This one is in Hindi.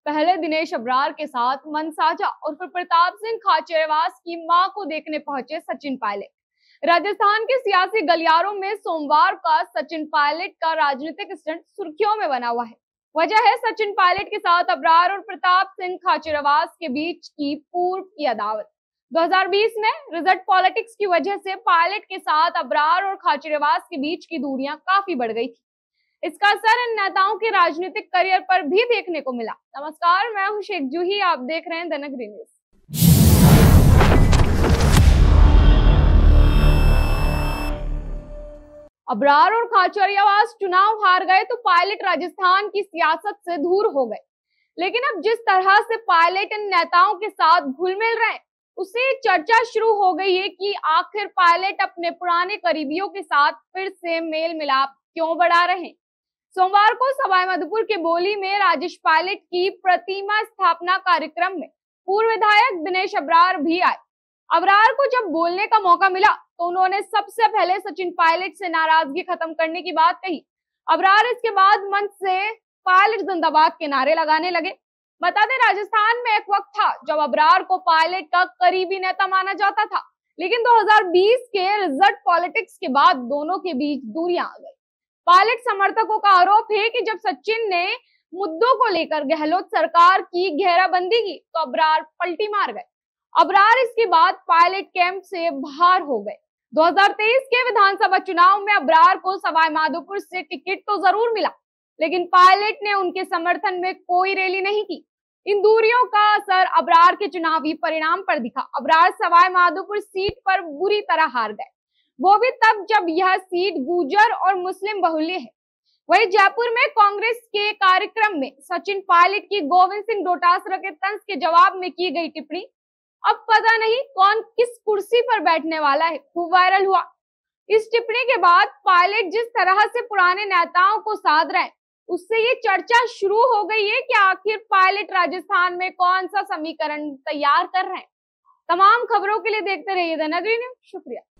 पहले दिनेश अब्रार के साथ मनसाजा और फिर प्रताप सिंह खाचरियावास की मां को देखने पहुंचे सचिन पायलट। राजस्थान के सियासी गलियारों में सोमवार का सचिन पायलट का राजनीतिक स्टंट सुर्खियों में बना हुआ है। वजह है सचिन पायलट के साथ अब्रार और प्रताप सिंह खाचरियावास के बीच की पूर्व की अदावत। 2020 में रिजल्ट पॉलिटिक्स की वजह से पायलट के साथ अब्रार और खाचरियावास के बीच की दूरियां काफी बढ़ गई थी। इसका असर इन नेताओं के राजनीतिक करियर पर भी देखने को मिला। नमस्कार, मैं हूं शेख जूही, आप देख रहे हैं द नगरी न्यूज। अब्रार और खाचरियावास चुनाव हार गए तो पायलट राजस्थान की सियासत से दूर हो गए। लेकिन अब जिस तरह से पायलट इन नेताओं के साथ घुल मिल रहे हैं, उससे चर्चा शुरू हो गई है कि आखिर पायलट अपने पुराने करीबियों के साथ फिर से मेल मिलाप क्यों बढ़ा रहे हैं। सोमवार को सवाईमाधोपुर के बोली में राजेश पायलट की प्रतिमा स्थापना कार्यक्रम में पूर्व विधायक दिनेश अब्रार भी आए। अब्रार को जब बोलने का मौका मिला तो उन्होंने सबसे पहले सचिन पायलट से नाराजगी खत्म करने की बात कही। अब्रार इसके बाद मंच से पायलट जिंदाबाद के नारे लगाने लगे। बता दें, राजस्थान में एक वक्त था जब अब्रार को पायलट का करीबी नेता माना जाता था, लेकिन 2020 के रिजल्ट पॉलिटिक्स के बाद दोनों के बीच दूरियां आ गई। पायलट समर्थकों का आरोप है कि जब सचिन ने मुद्दों को लेकर गहलोत सरकार की घेराबंदी की तो अब्रार पलटी मार गए। अब्रार इसके बाद पायलट कैंप से बाहर हो गए। 2023 के विधानसभा चुनाव में अब्रार को सवाईमाधोपुर से टिकट तो जरूर मिला, लेकिन पायलट ने उनके समर्थन में कोई रैली नहीं की। इन दूरियों का असर अब्रार के चुनावी परिणाम पर दिखा। अब्रार सवाईमाधोपुर सीट पर बुरी तरह हार गए, वो भी तब जब यह सीट गुर्जर और मुस्लिम बहुल्य है। वहीं जयपुर में कांग्रेस के कार्यक्रम में सचिन पायलट की गोविंद सिंह डोटासरा के तंज के जवाब में की गई टिप्पणी, अब पता नहीं कौन किस कुर्सी पर बैठने वाला है, खूब वायरल हुआ। इस टिप्पणी के बाद पायलट जिस तरह से पुराने नेताओं को साध रहे हैं, उससे ये चर्चा शुरू हो गई है कि आखिर पायलट राजस्थान में कौन सा समीकरण तैयार कर रहे हैं। तमाम खबरों के लिए देखते रहिए द नगरी न्यूज। शुक्रिया।